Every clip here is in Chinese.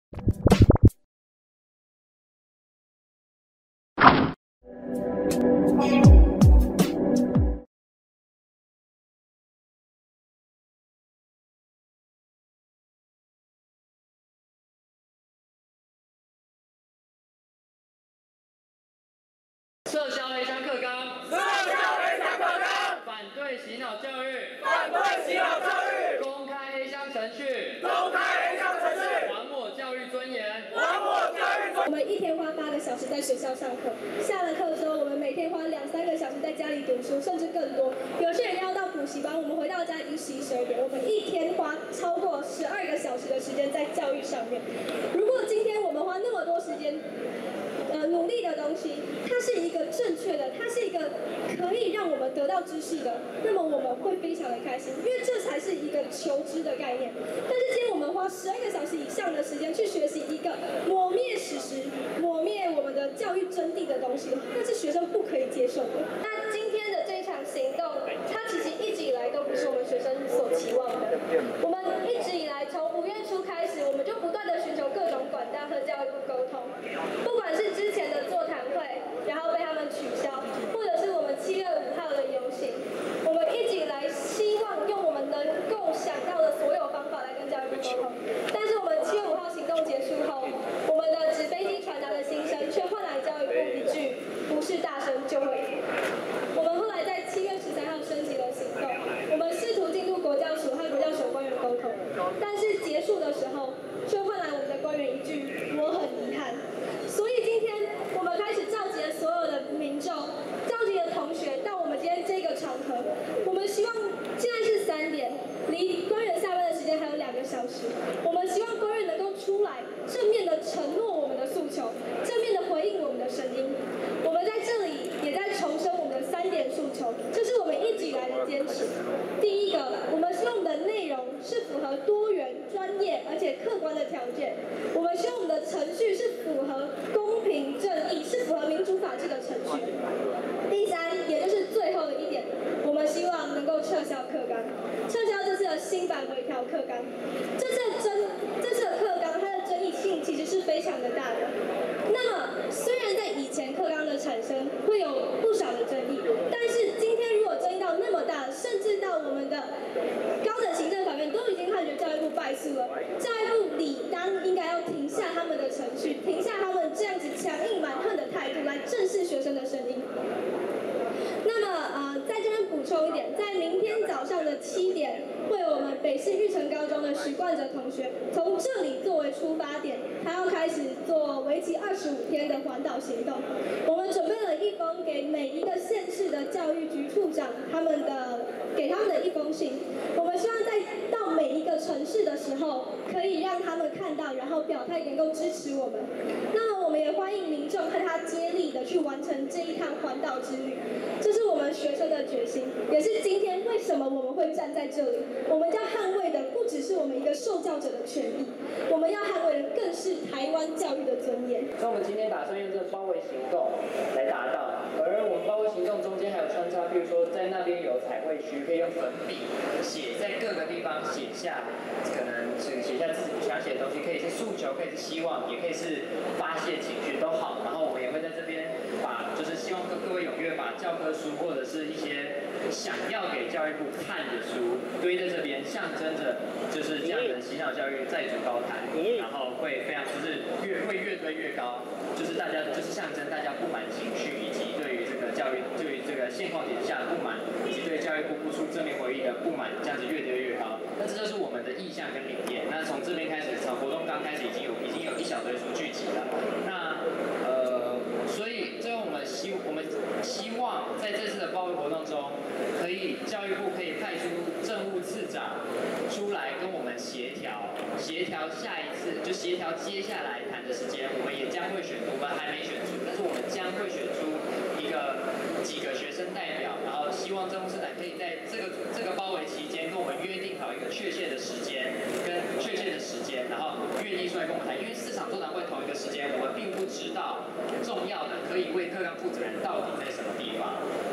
撤销黑箱课纲， 撤销黑箱课纲， 反对洗脑教育， 反对洗脑教育， 公开黑箱程序， 公开黑箱程序， 还我教育尊严， 还我教育尊严。 我们一天花8个小时在学校上课，下了课之后，我们每天花2、3个小时在家里读书，甚至更多。有些人要到补习班，我们回到家已经11、12点。我们一天花超过12个小时的时间在教育上面。如果今天我们花那么多时间，努力的东西，它是一个正确的，它是一个可以让我们得到知识的，那么我们会非常的开心，因为这才是一个求知的概念。但是今天我们花12个小时以上的时间去学习一个抹灭史实、抹灭我们的教育真谛的东西，那是学生不可以接受的。那今天的这一场行动，它其实一直以来都不是我们学生所期望的。我们一直以来从5月初开始，我们就不断的寻求各种管道和教育部沟通，不管是之前的座谈会，然后被他们取消，或者是我们7月5号的游行，我们一直以来希望用我们能够想到的所有方法来跟教育部沟通。但是我们7月5号行动结束后，我们的纸飞机传达的心声，却换来教育部一句“不是大声就会赢”。我们后来在7月13号升级了行动，我们试图进入国教署和国教署官员沟通，但是结束的时候，却换来我们的官员一句“我很遗憾”。所以今天我们开始召集了所有的民众，召集了同学到我们今天这个场合。我们希望现在是3点，离官员下班的时间还有2个小时。我们希望官员能够出来，正面的承诺我们的诉求，正面的回应我们的声音。我们在这里也在重申我们的3点诉求，这是我们一直以来的坚持。第一个，我们希望我们的内容是符合多元、专业而且客观的条件。我们希望我们的程序是符合公平正义，是符合民主法治的程序。第3，也就是最后的一点，我们希望能够撤销课纲，撤销这次的新版微调课纲。这次的课纲它的争议性其实是非常的大的。那么虽然在以前课纲的产生会有不少的争议，但是今天如果争议到那么大，甚至到我们的高等行政法院都已经判决教育部败诉了，教育部理当应该要停下他们的程序，停下他们这样子强硬蛮横的态度，来正视学生的声音。那么在这边补充一点，在明天早上的7点，会有我们北市育成高中的许冠哲同学从这里作为出发点，他要开始做为期25天的环岛行动。我们准备了一封给每一个县市的教育局处长给他们的一封信。我们希望在到每一个城市的时候，可以让他们看到，然后表态能够支持我们。那么我们也欢迎民众和他接力的去完成这一趟环岛之旅。这是我们学生的决心，也是今天为什么我们会站在这里。我们要捍卫的不只是我们一个受教者的权益，我们要捍卫的更是台湾教育的尊严。 所以我们今天打算用这个包围行动来达到。而我们包围行动中间还有穿插，比如说在那边有彩绘区，可以用粉笔写在各个地方写下，可能是写下自己想写的东西，可以是诉求，可以是希望，也可以是发泄情绪都好。然后我们也会在这边就是希望各位踊跃把教科书或者是一些想要给教育部看的书堆在这边，象征着就是这样的洗脑教育再筑高台，然后会非常就是会越堆越高，就是大家就是象征大家不满情绪，以及对于这个教育对于这个现况底下的不满，以及对教育部不出正面回应的不满，这样子越堆越高。那这就是我们的意向跟理念。那从这边开始，从活动刚开始已经有一小堆书聚集了。那所以最后我们希望在这次的包围活动中，教育部可以派出政务次长出来跟我们协调下一次，就协调接下来谈的时间。我们也将会选出，我们还没选出，但是我们将会选出几个学生代表，然后希望政务次长可以在这个包围期间跟我们约定好一个确切的时间，然后愿意出来跟我们谈。因为4场座谈会同一个时间，我们并不知道重要的可以为课纲负责人到底在什么地方。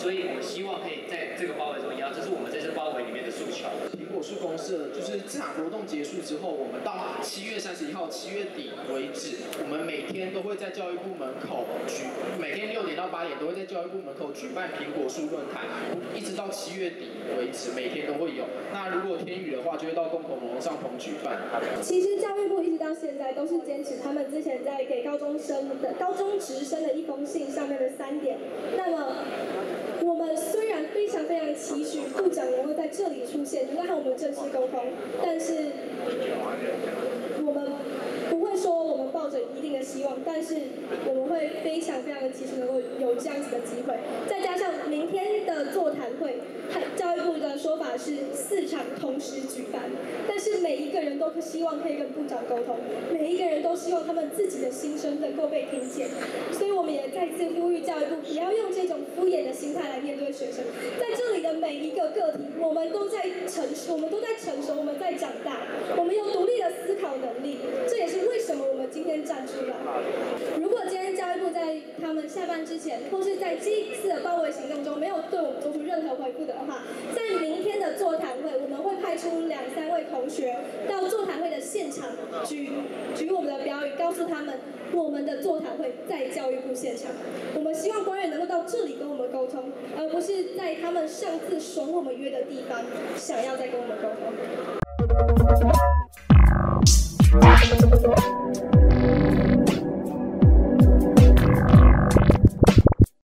所以我们希望可以在这个包围中一样，这是我们这次包围里面的诉求。 苹果树公社就是这场活动结束之后，我们到7月31号7月底为止，我们每天都会在教育部门口每天6点到8点都会在教育部门口举办苹果树论坛，一直到7月底为止，每天都会有。那如果天雨的话，就会到公孔楼上棚举办。 其实教育部一直到现在都是坚持他们之前在给高中职生的一封信上面的3点。那么我们虽然非常期许部长能够在这里出现，能够和我们正式沟通，但是我们不会说我们抱着一定的希望，但是我们会非常期许能够有这样子的机会。再加上明天的座谈会，教育部的说法是4场同时举办，但是每一个人都希望可以跟部长沟通，每一个人都希望他们自己的心声能够被听见，所以我们也再次呼吁教育部不要用这种敷衍的心态来面对学生。在这里的每一个个体，我们都在成熟，我们在长大，我们有独立的思考能力，这也是为什么我们今天站出来。如果今天教育部在他们下班之前，或是在这一次的包围行动中没有对我们做出任何回复的话，在明天的座谈会，我们会派出2、3位同学到座谈会的现场举我们的标语，告诉他们我们的座谈会在教育部现场。我们希望官员能够到这里跟我们沟通，而不是在他们上次爽我们约的地方想要再跟我们沟通。